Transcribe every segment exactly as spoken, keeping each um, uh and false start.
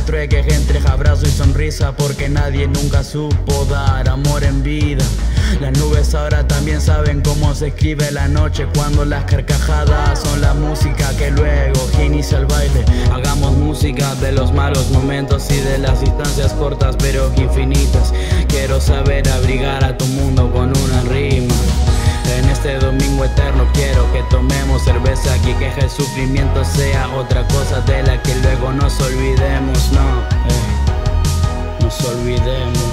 trueques entre abrazo y sonrisa, porque nadie nunca supo dar amor en vida. Las nubes ahora también saben cómo se escribe la noche, cuando las carcajadas son la música que luego inicia el baile. Hagamos música de los malos momentos y de las distancias cortas pero que infinitas. Quiero saber abrigar a tu mundo con una rima. En este domingo eterno quiero que tomemos cerveza y que el sufrimiento sea otra cosa de la que luego nos olvidemos. No, eh, nos olvidemos.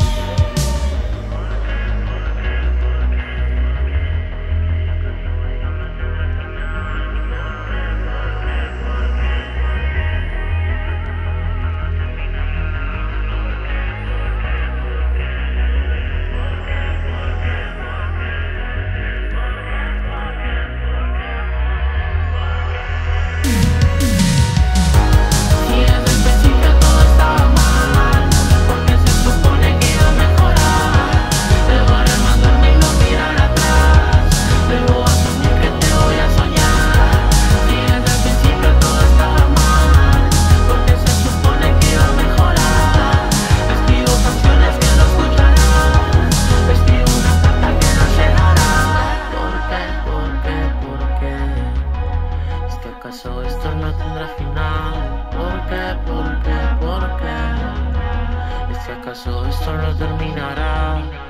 ¿Acaso esto no tendrá final? ¿Por qué? ¿Por qué? ¿Por qué? ¿Es que acaso esto no terminará?